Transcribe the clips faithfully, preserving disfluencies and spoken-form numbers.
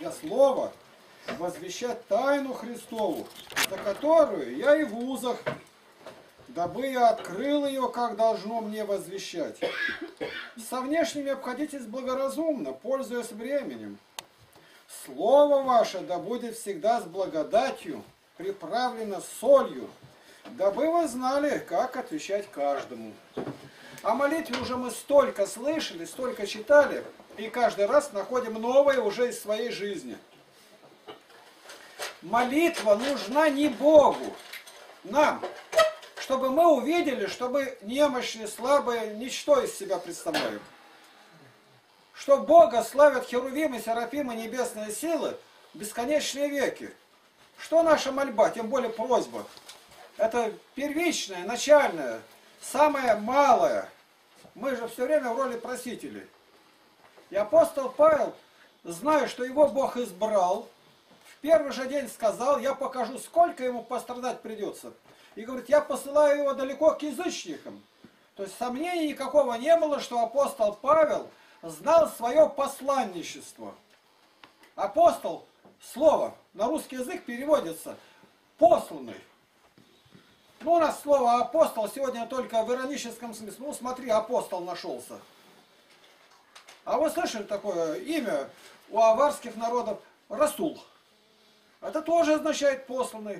для слова, возвещать тайну Христову, за которую я и в узах, дабы я открыл ее, как должно мне возвещать. Со внешними обходитесь благоразумно, пользуясь временем. Слово ваше да будет всегда с благодатью, приправлено солью, дабы вы знали, как отвечать каждому. О молитве уже мы столько слышали, столько читали, и каждый раз находим новое уже из своей жизни. Молитва нужна не Богу, нам, чтобы мы увидели, чтобы немощные, слабые, ничто из себя представляют. Что Бога славят херувимы, серафимы, небесные силы бесконечные веки. Что наша мольба, тем более просьба? Это первичное, начальное, самое малое. Мы же все время в роли просителей. И апостол Павел, зная, что его Бог избрал, в первый же день сказал: я покажу, сколько ему пострадать придется. И говорит: я посылаю его далеко к язычникам. То есть сомнений никакого не было, что апостол Павел знал свое посланничество. Апостол, слово на русский язык переводится посланный. Ну, у нас слово апостол сегодня только в ироническом смысле. Ну, смотри, апостол нашелся. А вы слышали такое имя у аварских народов? Расул. Это тоже означает посланный.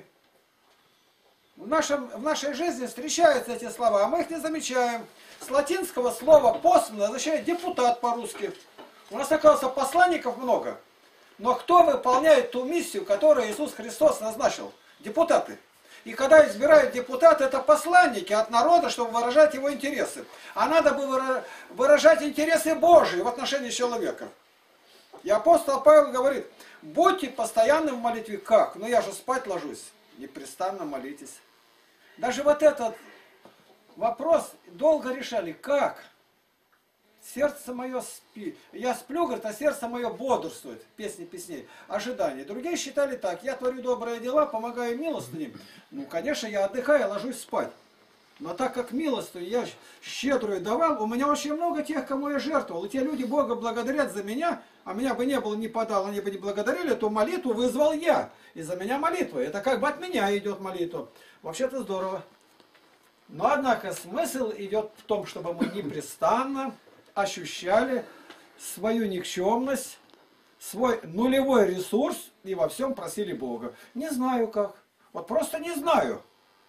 В, нашем, в нашей жизни встречаются эти слова, а мы их не замечаем. С латинского слова посланный означает депутат по-русски. У нас, оказывается, посланников много. Но кто выполняет ту миссию, которую Иисус Христос назначил? Депутаты. И когда избирают депутаты, это посланники от народа, чтобы выражать его интересы. А надо бы выражать интересы Божьи в отношении человека. И апостол Павел говорит: будьте постоянны в молитве. Как? Ну я же спать ложусь. Непрестанно молитесь. Даже вот этот вопрос долго решали. Как? Сердце мое спит. Я сплю, говорит, а сердце мое бодрствует. Песни песней. Ожидание. Другие считали так: я творю добрые дела, помогаю милостыням. Ну, конечно, я отдыхаю, ложусь спать. Но так как милостыню я щедрую давал, у меня очень много тех, кому я жертвовал. И те люди Бога благодарят за меня, а меня бы не было, не подал, они бы не благодарили, то молитву вызвал я. И за меня молитва. Это как бы от меня идет молитва. Вообще-то здорово. Но, однако, смысл идет в том, чтобы мы непрестанно ощущали свою никчемность, свой нулевой ресурс и во всем просили Бога. Не знаю как. Вот просто не знаю.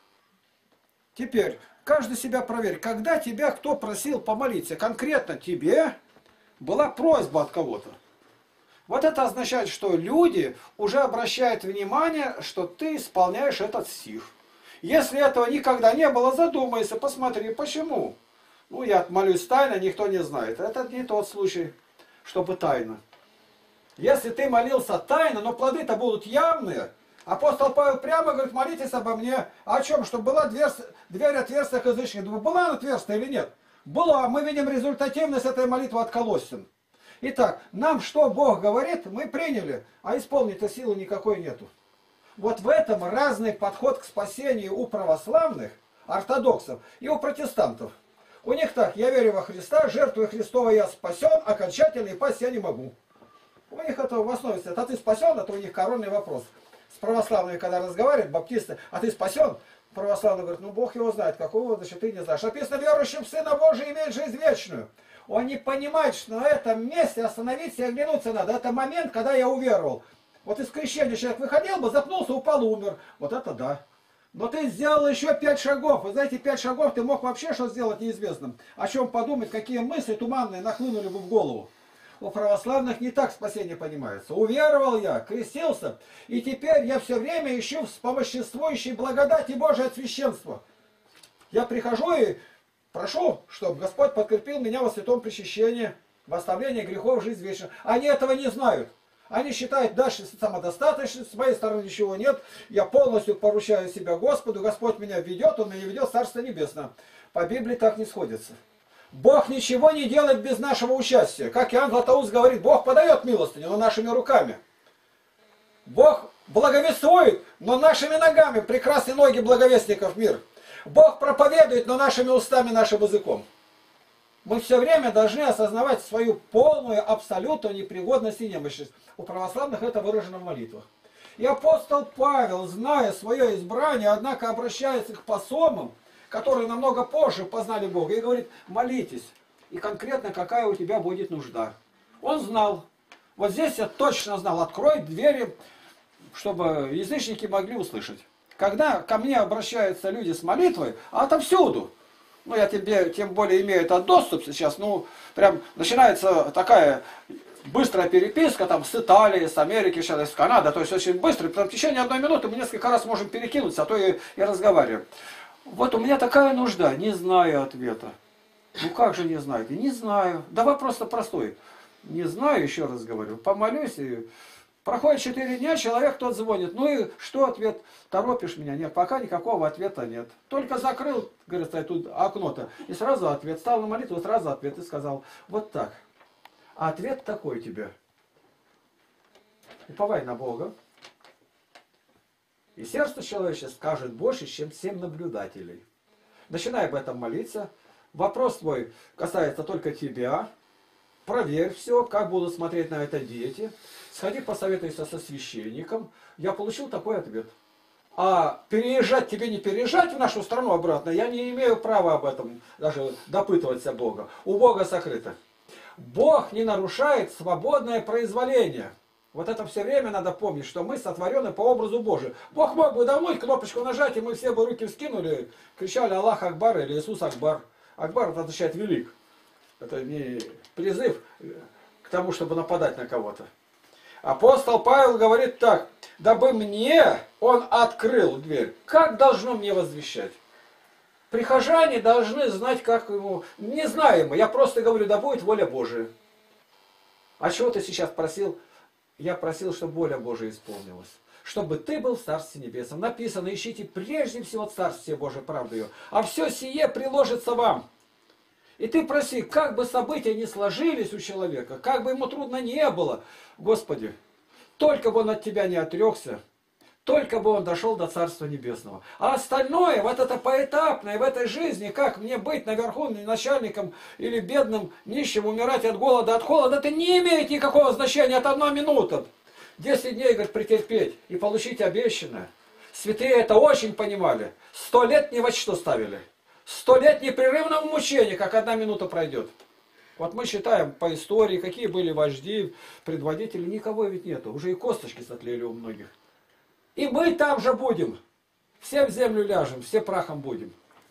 Теперь, каждый себя проверь. Когда тебя кто просил помолиться, конкретно тебе была просьба от кого-то. Вот это означает, что люди уже обращают внимание, что ты исполняешь этот стих. Если этого никогда не было, задумайся, посмотри, почему. Ну, я молюсь тайно, никто не знает. Это не тот случай, чтобы тайно. Если ты молился тайно, но плоды-то будут явные. Апостол Павел прямо говорит: молитесь обо мне. А о чем? Чтобы была дверь, дверь отверстия к язычникам. Была она отверстия или нет? Была. Мы видим результативность этой молитвы от Колоссян. Итак, нам что Бог говорит, мы приняли, а исполнить-то силы никакой нету. Вот в этом разный подход к спасению у православных, ортодоксов и у протестантов. У них так: я верю во Христа, жертвой Христовой я спасен, окончательно и пасть я не могу. У них это в основе стоит. А ты спасен? Это у них коронный вопрос. С православными, когда разговаривают, баптисты: а ты спасен? Православный говорит: ну Бог его знает, какого, значит, ты не знаешь. Написано: верующим в Сына Божия имеет жизнь вечную. Он не понимает, что на этом месте остановиться и оглянуться надо. Это момент, когда я уверовал. Вот из крещения человек выходил бы, запнулся, упал, умер. Вот это да. Но ты сделал еще пять шагов. И за эти пять шагов ты мог вообще что сделать неизвестным. О чем подумать, какие мысли туманные нахлынули бы в голову. У православных не так спасение понимается. Уверовал я, крестился, и теперь я все время ищу вспомоществующей благодати Божия от священства. Я прихожу и прошу, чтобы Господь подкрепил меня во святом причащении, в оставлении грехов, жизнь вечную. Они этого не знают. Они считают, дальше самодостаточность, с моей стороны ничего нет, я полностью поручаю себя Господу, Господь меня ведет, Он меня ведет в Царство Небесное. По Библии так не сходится. Бог ничего не делает без нашего участия. Как Иоанн Златоуст говорит, Бог подает милостыню, но нашими руками. Бог благовествует, но нашими ногами, прекрасные ноги благовестников мир. Бог проповедует, но нашими устами, нашим языком. Мы все время должны осознавать свою полную, абсолютную непригодность и немощность. У православных это выражено в молитвах. И апостол Павел, зная свое избрание, однако обращается к посомам, которые намного позже познали Бога, и говорит: молитесь, и конкретно какая у тебя будет нужда. Он знал. Вот здесь я точно знал: открой двери, чтобы язычники могли услышать. Когда ко мне обращаются люди с молитвой, а отовсюду, ну я тебе тем более имею этот доступ сейчас, ну прям начинается такая быстрая переписка там с Италией, с Америки, сейчас с Канады, то есть очень быстро, в течение одной минуты мы несколько раз можем перекинуться, а то и, и разговариваем. Вот у меня такая нужда, не знаю ответа. Ну как же не знаю? Не знаю. Давай просто простой. Не знаю, еще раз говорю. Помолюсь и... Проходит четыре дня, человек тот звонит. Ну и что ответ? Торопишь меня? Нет, пока никакого ответа нет. Только закрыл, говорится, тут окно-то, и сразу ответ. Стал на молитву, сразу ответ и сказал: вот так. А ответ такой тебе. Уповай на Бога. И сердце человеческое скажет больше, чем семь наблюдателей. Начинай об этом молиться. Вопрос твой касается только тебя. Проверь все, как будут смотреть на это дети. Сходи, посоветуйся со священником. Я получил такой ответ. А переезжать тебе не переезжать в нашу страну обратно, я не имею права об этом даже допытываться Бога. У Бога сокрыто. Бог не нарушает свободное произволение. Вот это все время надо помнить, что мы сотворены по образу Божию. Бог мог бы давно кнопочку нажать, и мы все бы руки вскинули, кричали Аллах Акбар или Иисус Акбар. Акбар это означает велик. Это не призыв к тому, чтобы нападать на кого-то. Апостол Павел говорит так: дабы мне он открыл дверь. Как должно мне возвещать? Прихожане должны знать, как ему... Не знаем мы, я просто говорю: да будет воля Божия. А чего ты сейчас просил? Я просил, чтобы воля Божия исполнилась. Чтобы ты был в Царстве Небесном. Написано: ищите прежде всего Царствие Божие, правду ее, а все сие приложится вам. И ты проси, как бы события не сложились у человека, как бы ему трудно не было, Господи, только бы он от Тебя не отрекся, только бы он дошел до Царства Небесного. А остальное, вот это поэтапное в этой жизни, как мне быть наверху начальником или бедным нищим, умирать от голода, от холода, это не имеет никакого значения, это одна минута. Десять дней, говорит, претерпеть и получить обещанное. Святые это очень понимали. Сто лет ни во что ставили. Сто лет непрерывного мучения, как одна минута пройдет. Вот мы считаем по истории, какие были вожди, предводители, никого ведь нету. Уже и косточки сотлели у многих. И мы там же будем. Все в землю ляжем, все прахом будем.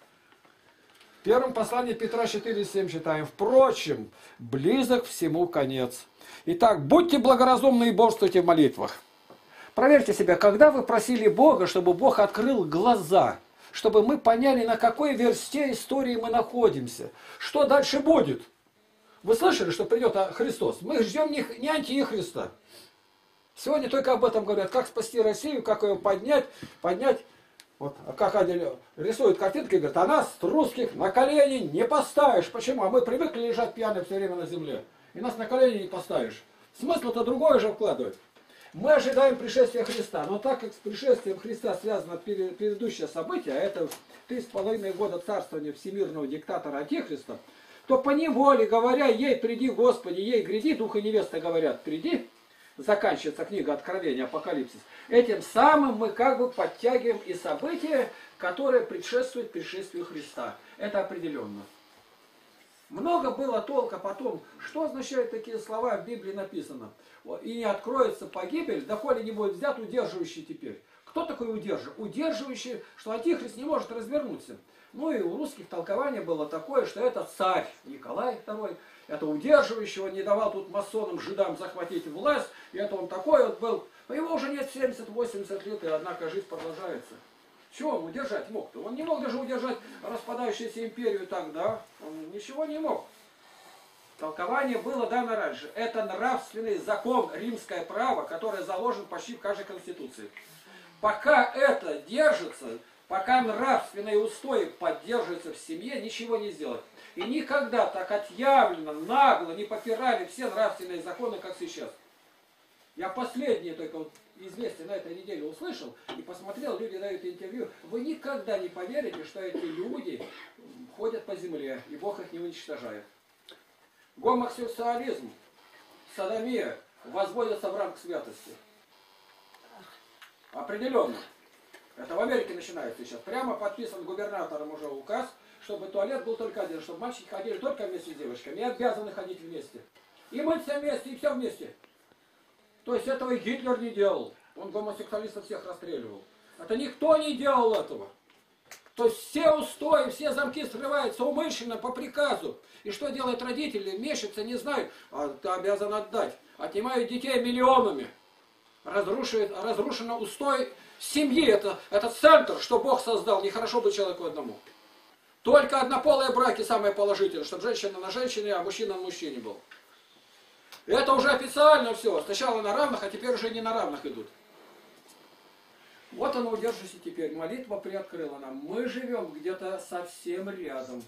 В первом послании Петра четыре семь читаем: впрочем, близок всему конец. Итак, будьте благоразумны и борствуйте в молитвах. Проверьте себя, когда вы просили Бога, чтобы Бог открыл глаза, чтобы мы поняли, на какой версте истории мы находимся. Что дальше будет? Вы слышали, что придет Христос? Мы ждем не, не антихриста. Сегодня только об этом говорят. Как спасти Россию, как ее поднять. Поднять. Вот, как они рисуют картинки, говорят: а нас, русских, на колени не поставишь. Почему? А мы привыкли лежать пьяные все время на земле. И нас на колени не поставишь. Смысл-то другое же вкладывать. Мы ожидаем пришествия Христа, но так как с пришествием Христа связано предыдущее событие, а это три с половиной года царствования всемирного диктатора Антихриста, то поневоле, говоря: ей приди, Господи, ей гряди, дух и невеста говорят: приди, заканчивается книга Откровения, Апокалипсис. Этим самым мы как бы подтягиваем и события, которые предшествуют пришествию Христа. Это определенно. Много было толка потом, что означают такие слова в Библии написано. И не откроется погибель, доколе не будет взят удерживающий теперь. Кто такой удерживающий? Удерживающий, что антихрист не может развернуться. Ну и у русских толкование было такое, что это царь Николай второй, это удерживающий, он не давал тут масонам, жидам захватить власть, и это он такой вот был. Но его уже нет семьдесят-восемьдесят лет, и однако жизнь продолжается. Чего он удержать мог-то? Он не мог даже удержать распадающуюся империю тогда. Он ничего не мог. Толкование было дано раньше. Это нравственный закон, римское право, которое заложено почти в каждой конституции. Пока это держится, пока нравственные устои поддерживаются в семье, ничего не сделать. И никогда так отъявленно, нагло не попирали все нравственные законы, как сейчас. Я последнее только вот известие на этой неделе услышал и посмотрел, люди дают интервью. Вы никогда не поверите, что эти люди ходят по земле, и Бог их не уничтожает. Гомосексуализм, содомия возводятся в ранг святости. Определенно. Это в Америке начинается сейчас. Прямо подписан губернатором уже указ, чтобы туалет был только один, чтобы мальчики ходили только вместе с девочками и обязаны ходить вместе. И мыться вместе, и все вместе. То есть этого и Гитлер не делал. Он гомосексуалистов всех расстреливал. Это никто не делал этого. То есть все устои, все замки срываются умышленно, по приказу. И что делают родители? Мешаются, не знают. А ты обязан отдать. Отнимают детей миллионами. Разрушает, разрушено устой семьи. Это, это центр, что Бог создал. Нехорошо быть человеку одному. Только однополые браки самые положительные. Чтобы женщина на женщине, а мужчина на мужчине был. Это уже официально все. Сначала на равных, а теперь уже не на равных идут. Вот оно, удержите теперь. Молитва приоткрыла нам. Мы живем где-то совсем рядом.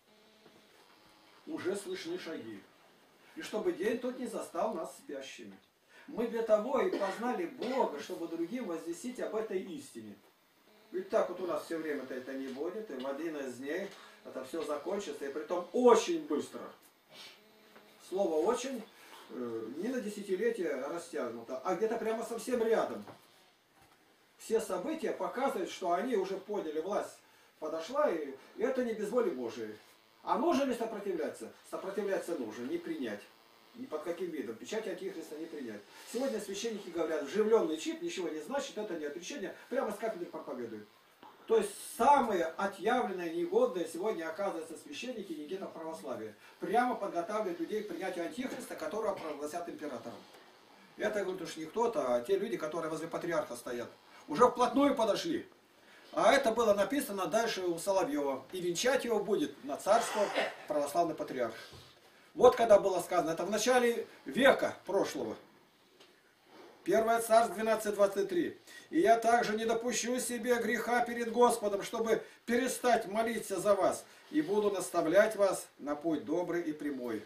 Уже слышны шаги. И чтобы день тут не застал нас спящими. Мы для того и познали Бога, чтобы другим возвестить об этой истине. Ведь так вот у нас все время-то это не будет. И в один из дней это все закончится. И притом очень быстро. Слово «очень» не на десятилетия растянуто, а где-то прямо совсем рядом. Все события показывают, что они уже поняли, власть подошла, и это не без воли Божией. А нужно ли сопротивляться? Сопротивляться нужно, не принять. Ни под каким видом. Печать Антихриста не принять. Сегодня священники говорят, вживленный чип ничего не значит, это не отречение, прямо с кафедры проповедуют. То есть самые отъявленные, негодные сегодня оказываются священники Никита православия. Прямо подготавливают людей к принятию Антихриста, которого провозгласят императором. Это, говорит, уж не кто-то, а те люди, которые возле патриарха стоят. Уже вплотную подошли. А это было написано дальше у Соловьева. И венчать его будет на царство православный патриарх. Вот когда было сказано, это в начале века прошлого. Первое Царств двенадцать двадцать три. И я также не допущу себе греха перед Господом, чтобы перестать молиться за вас, и буду наставлять вас на путь добрый и прямой.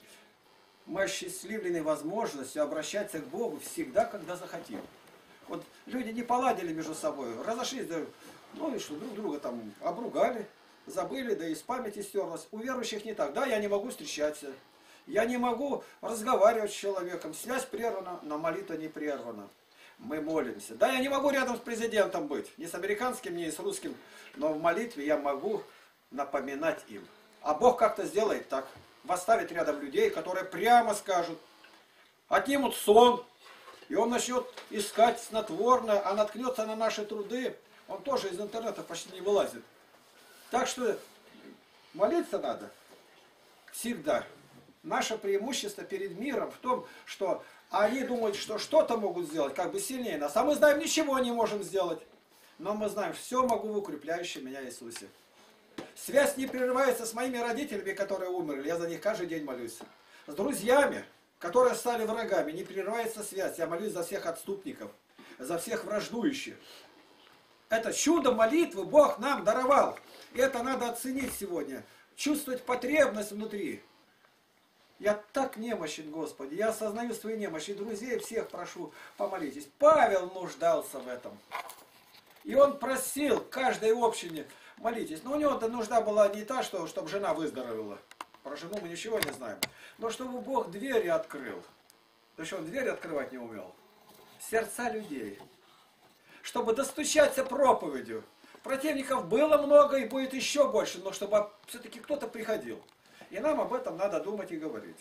Мы осчастливлены возможностью обращаться к Богу всегда, когда захотим. Вот люди не поладили между собой, разошлись, да, ну и что, друг друга там обругали, забыли, да из памяти стерлось. У верующих не так. Да, я не могу встречаться, я не могу разговаривать с человеком, связь прервана, но молитва не прервана. Мы молимся. Да, я не могу рядом с президентом быть, ни с американским, ни с русским, но в молитве я могу напоминать им. А Бог как-то сделает так, восставит рядом людей, которые прямо скажут, отнимут сон, и он начнет искать снотворное, а наткнется на наши труды, он тоже из интернета почти не вылазит. Так что молиться надо всегда. Наше преимущество перед миром в том, что они думают, что что-то могут сделать, как бы сильнее нас. А мы знаем, ничего не можем сделать. Но мы знаем, все могу в укрепляющем меня Иисусе. Связь не прерывается с моими родителями, которые умерли. Я за них каждый день молюсь. С друзьями, которые стали врагами, не прерывается связь. Я молюсь за всех отступников, за всех враждующих. Это чудо молитвы Бог нам даровал. И это надо оценить сегодня. Чувствовать потребность внутри. Я так немощен, Господи. Я осознаю свою немощь. И друзей всех прошу, помолитесь. Павел нуждался в этом. И он просил каждой общине, молитесь. Но у него нужда была не та, что, чтобы жена выздоровела. Про жену мы ничего не знаем. Но чтобы Бог двери открыл. То есть он двери открывать не умел. Сердца людей. Чтобы достучаться проповедью. Противников было много и будет еще больше, но чтобы все-таки кто-то приходил. И нам об этом надо думать и говорить.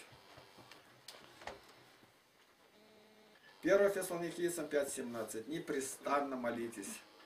первое Фессалоникийцам пять семнадцать. Непрестанно молитесь.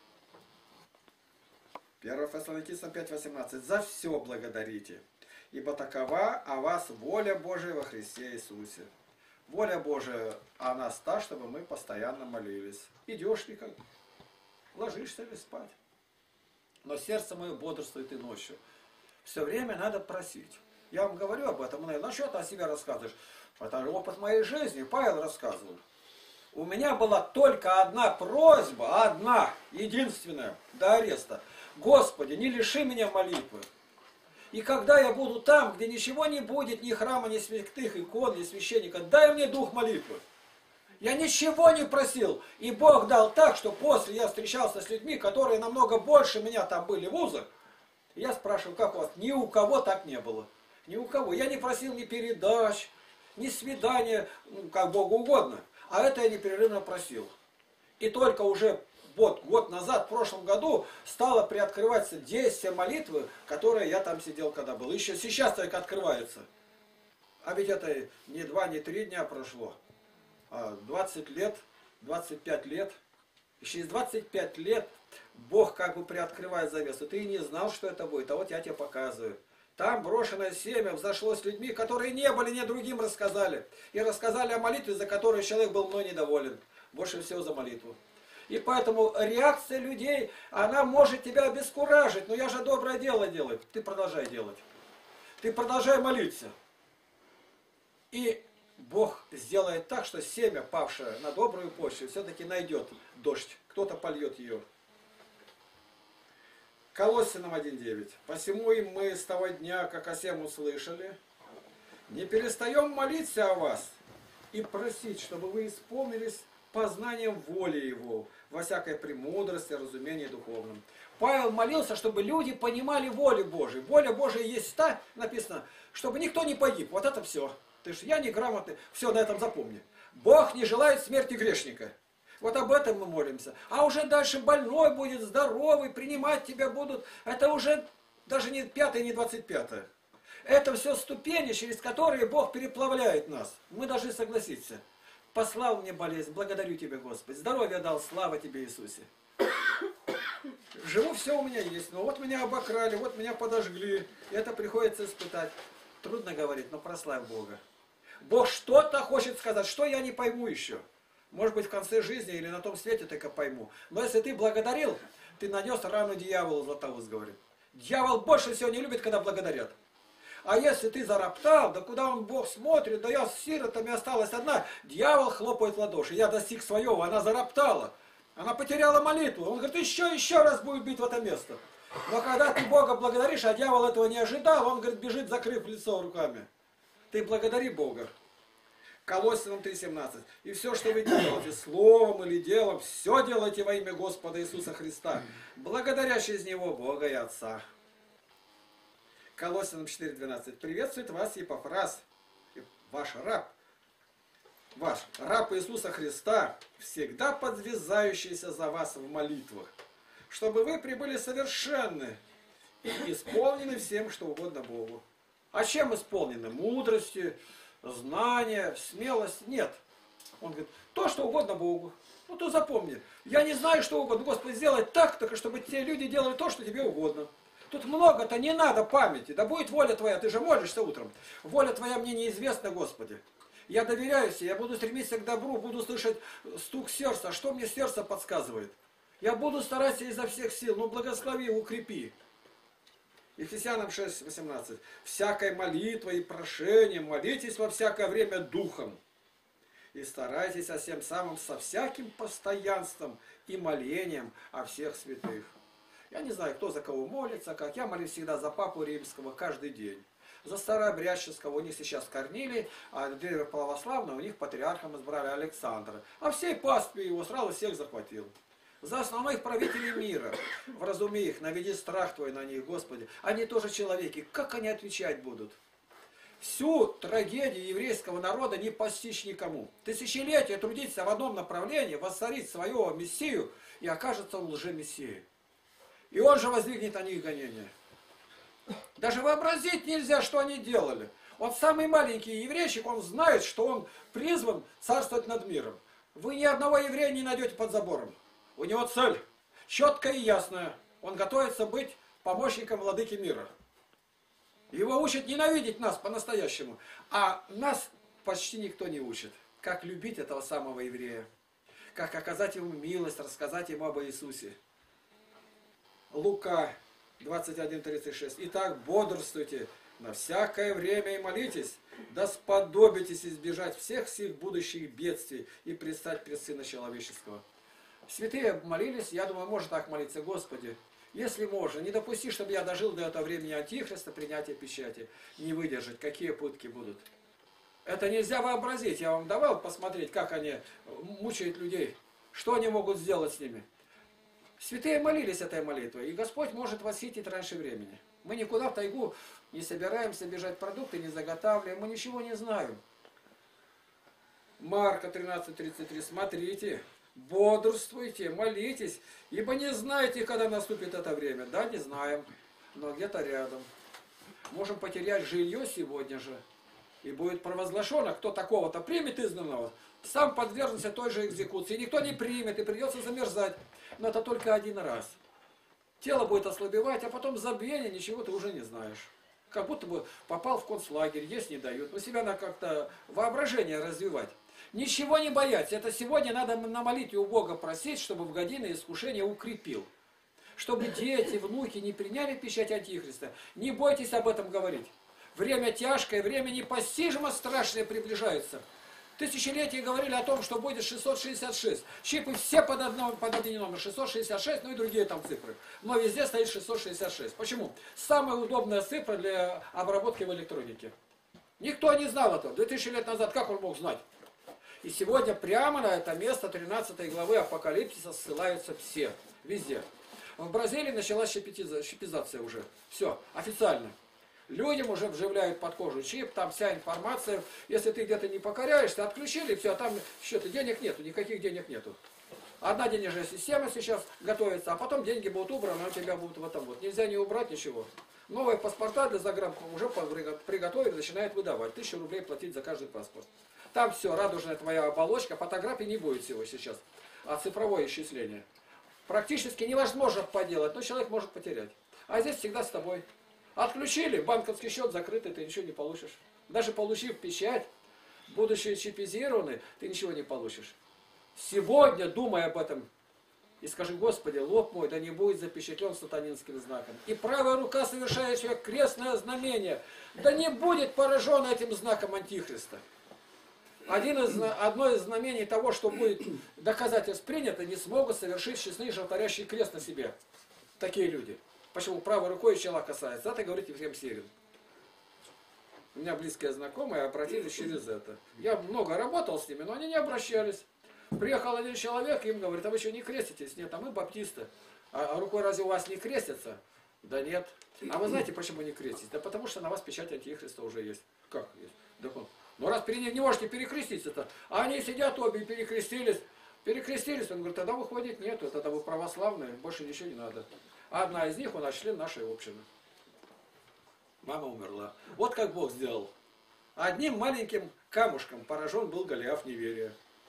первое Фессалоникийцам пять восемнадцать. За все благодарите, ибо такова о вас воля Божия во Христе Иисусе. Воля Божия о нас та, чтобы мы постоянно молились. Идешь ли как? Ложишься ли спать? Но сердце мое бодрствует и ночью. Все время надо просить. Я вам говорю об этом, ну что ты о себе рассказываешь? Это опыт моей жизни, Павел рассказывал. У меня была только одна просьба, одна, единственная, до ареста. Господи, не лиши меня молитвы. И когда я буду там, где ничего не будет, ни храма, ни святых икон, ни священника, дай мне дух молитвы. Я ничего не просил. И Бог дал так, что после я встречался с людьми, которые намного больше меня там были в вузах. И я спрашивал, как у вас? Ни у кого так не было. Ни у кого. Я не просил ни передач, ни свидания, ну, как Богу угодно. А это я непрерывно просил. И только уже вот, год назад, в прошлом году, стало приоткрываться действие молитвы, которые я там сидел, когда был. Еще сейчас только открывается. А ведь это не два, не три дня прошло, а двадцать лет, двадцать пять лет. И через двадцать пять лет Бог как бы приоткрывает завесу. Ты и не знал, что это будет, а вот я тебе показываю. Там брошенное семя взошло с людьми, которые не были, ни другим рассказали. И рассказали о молитве, за которую человек был мной недоволен. Больше всего за молитву. И поэтому реакция людей, она может тебя обескуражить. Но я же доброе дело делаю. Ты продолжай делать. Ты продолжай молиться. И Бог сделает так, что семя, павшее на добрую почву, все-таки найдет дождь. Кто-то польет ее. Колоссянам один девять. «Посему и мы с того дня, как о сем услышали, не перестаем молиться о вас и просить, чтобы вы исполнились познанием воли Его, во всякой премудрости, разумении духовном». Павел молился, чтобы люди понимали волю Божию. Воля Божия есть та, написано, чтобы никто не погиб. Вот это все. Ты ж я неграмотный. Все, на этом запомни. Бог не желает смерти грешника. Вот об этом мы молимся. А уже дальше больной будет, здоровый, принимать тебя будут. Это уже даже не пятое, не двадцать пятое. Это все ступени, через которые Бог переплавляет нас. Мы должны согласиться. Послал мне болезнь, благодарю Тебя, Господи. Здоровье дал, слава Тебе, Иисусе. Живу, все у меня есть. Но вот меня обокрали, вот меня подожгли. И это приходится испытать. Трудно говорить, но прославь Бога. Бог что-то хочет сказать, что я не пойму еще. Может быть, в конце жизни или на том свете только пойму. Но если ты благодарил, ты нанес рану дьяволу, Златоуст говорит. Дьявол больше всего не любит, когда благодарят. А если ты зароптал, да куда он Бог смотрит, да я с сиротами осталась одна, дьявол хлопает в ладоши. Я достиг своего, она зароптала. Она потеряла молитву. Он говорит, еще, еще раз будет бить в это место. Но когда ты Бога благодаришь, а дьявол этого не ожидал, он, говорит, бежит, закрыв лицо руками. Ты благодари Бога. Колоссянам три семнадцать. И все, что вы делаете, словом или делом, все делайте во имя Господа Иисуса Христа, благодаря через Него Бога и Отца. Колоссянам четыре двенадцать. Приветствует вас Епафрас, ваш раб, ваш раб Иисуса Христа, всегда подвязающийся за вас в молитвах, чтобы вы прибыли совершенны и исполнены всем, что угодно Богу. А чем исполнены? Мудростью, знания, смелость? Нет. Он говорит, то, что угодно Богу. Ну, то запомни. Я не знаю, что угодно. Господи, сделай так, только чтобы те люди делали то, что тебе угодно. Тут много-то не надо памяти. Да будет воля Твоя. Ты же молишься утром. Воля Твоя мне неизвестна, Господи. Я доверяюсь, я буду стремиться к добру, буду слышать стук сердца. Что мне сердце подсказывает? Я буду стараться изо всех сил. Ну, благослови, укрепи. Ефесянам шесть восемнадцать. Всякой молитвой и прошением молитесь во всякое время духом. И старайтесь о всем самом со всяким постоянством и молением о всех святых. Я не знаю, кто за кого молится, как. Я молюсь всегда за Папу Римского каждый день. За Старообрядческого у них сейчас Корнилий, а для православного у них патриархом избрали Александра. А всей пастве его сразу всех захватил. За основных правителей мира, вразуми их, наведи страх Твой на них, Господи. Они тоже человеки, как они отвечать будут? Всю трагедию еврейского народа не постичь никому. Тысячелетия трудиться в одном направлении, воцарить своего Мессию, и окажется он лже-мессией. И он же воздвигнет на них гонение. Даже вообразить нельзя, что они делали. Вот самый маленький еврейчик, он знает, что он призван царствовать над миром. Вы ни одного еврея не найдете под забором. У него цель четкая и ясная. Он готовится быть помощником владыки мира. Его учат ненавидеть нас по-настоящему. А нас почти никто не учит. Как любить этого самого еврея. Как оказать ему милость, рассказать ему об Иисусе. Лука двадцать один тридцать шесть. Итак, бодрствуйте на всякое время и молитесь, да сподобитесь избежать всех сих будущих бедствий и предстать пред Сына Человеческого. Святые молились, я думаю, можно так молиться, Господи, если можно, не допусти, чтобы я дожил до этого времени Антихриста, принятия печати, не выдержать, какие пытки будут. Это нельзя вообразить, я вам давал посмотреть, как они мучают людей, что они могут сделать с ними. Святые молились этой молитвой, и Господь может восхитить раньше времени. Мы никуда в тайгу не собираемся бежать, продукты не заготавливаем, мы ничего не знаем. Марка тринадцать тридцать три. Смотрите, бодрствуйте, молитесь, ибо не знаете, когда наступит это время. Да, не знаем, но где-то рядом. Можем потерять жилье сегодня же. И будет провозглашено, кто такого-то примет изгнанного, сам подвергнется той же экзекуции. Никто не примет, и придется замерзать. Но это только один раз. Тело будет ослабевать, а потом забвение, ничего ты уже не знаешь. Как будто бы попал в концлагерь, есть не дают. Но себя надо как-то воображение развивать. Ничего не бояться. Это сегодня надо на молитве у Бога просить, чтобы в годины искушения укрепил. Чтобы дети, внуки не приняли печать Антихриста. Не бойтесь об этом говорить. Время тяжкое, время непостижимо страшное приближается. Тысячелетия говорили о том, что будет шестьсот шестьдесят шесть. Чипы все под, одно, под один номер. шестьсот шестьдесят шесть, ну и другие там цифры. Но везде стоит шестьсот шестьдесят шесть. Почему? Самая удобная цифра для обработки в электронике. Никто не знал этого. две тысячи лет назад как он мог знать? И сегодня прямо на это место тринадцатой главы Апокалипсиса ссылаются все. Везде. В Бразилии началась чипизация уже. Все, официально. Людям уже вживляют под кожу чип, там вся информация. Если ты где-то не покоряешься, отключили, все, а там счета денег нету, никаких денег нету. Одна денежная система сейчас готовится, а потом деньги будут убраны, а у тебя будут в этом вот. Нельзя не убрать ничего. Новые паспорта для загранки уже приготовили, начинают выдавать. Тысячу рублей платить за каждый паспорт. Там все, радужная твоя оболочка, фотографий не будет всего сейчас. А цифровое исчисление. Практически невозможно поделать, но человек может потерять. А здесь всегда с тобой. Отключили, банковский счет закрытый, ты ничего не получишь. Даже получив печать, будучи чипизированный, ты ничего не получишь. Сегодня, думай об этом, и скажи: Господи, лоб мой да не будет запечатлен сатанинским знаком. И правая рука, совершающая крестное знамение, да не будет поражена этим знаком Антихриста. Один из, одно из знамений того, что будет доказательств принято, не смогут совершить честный животворящий крест на себе. Такие люди. Почему правой рукой чела касается? Это говорит Ефрем Сирин. У меня близкие знакомые обратились через это. Я много работал с ними, но они не обращались. Приехал один человек, и им говорит: а вы что, не креститесь? Нет, а мы баптисты. А рукой разве у вас не крестится? Да нет. А вы знаете, почему не креститесь? Да потому что на вас печать Антихриста уже есть. Как есть? Да, ну раз не можете перекреститься-то, а они сидят обе и перекрестились. Перекрестились, он говорит: тогда выходит нету, тогда вы православные, больше ничего не надо. А одна из них, у нас член нашей общины. Мама умерла. Вот как Бог сделал. Одним маленьким камушком поражен был Голиаф неверия.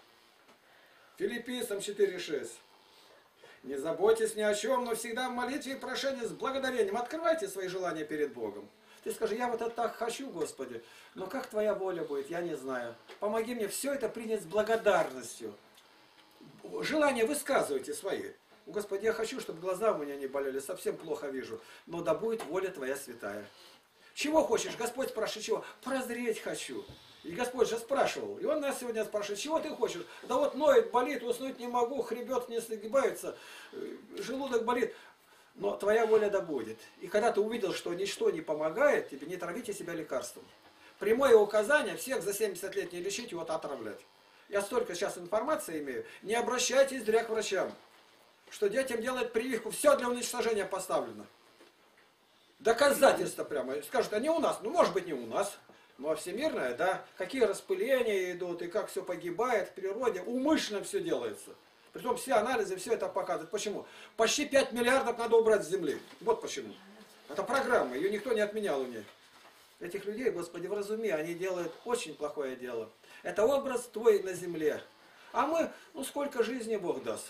Филиппийцам четыре шесть. Не заботьтесь ни о чем, но всегда в молитве и прошении с благодарением открывайте свои желания перед Богом. Ты скажи: я вот это так хочу, Господи, но как Твоя воля будет, я не знаю. Помоги мне все это принять с благодарностью. Желания высказывайте свои. Господи, я хочу, чтобы глаза у меня не болели, совсем плохо вижу, но да будет воля Твоя святая. Чего хочешь? Господь спрашивает, чего? Прозреть хочу. И Господь же спрашивал, и Он нас сегодня спрашивает: чего ты хочешь? Да вот ноет, болит, уснуть не могу, хребет не сгибается, желудок болит. Но Твоя воля да будет. И когда ты увидел, что ничто не помогает тебе, не травите себя лекарством. Прямое указание: всех за семьдесят лет не лечить, вот отравлять. Я столько сейчас информации имею. Не обращайтесь зря к врачам. Что детям делают прививку, все для уничтожения поставлено. Доказательства прямо. Скажут: а не у нас. Ну, может быть, не у нас. Ну, а всемирное, да. Какие распыления идут, и как все погибает в природе. Умышленно все делается. Притом все анализы, все это показывают. Почему? Почти пять миллиардов надо убрать с земли. Вот почему. Это программа, ее никто не отменял у них. Этих людей, Господи, вразуми, они делают очень плохое дело. Это образ Твой на земле. А мы, ну сколько жизни Бог даст.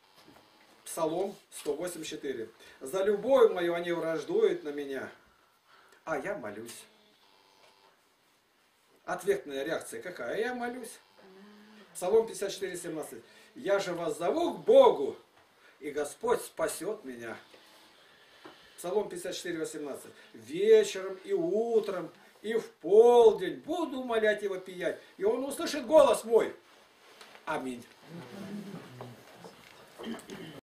Псалом сто восемьдесят четыре. За любовь мою они враждуют на меня, а я молюсь. Ответная реакция какая? Я молюсь. Псалом пятьдесят четыре семнадцать. Я же вас зову к Богу, и Господь спасет меня. Псалом пятьдесят четыре восемнадцать. Вечером и утром, и в полдень буду умолять Его пиять, и Он услышит голос мой. Аминь.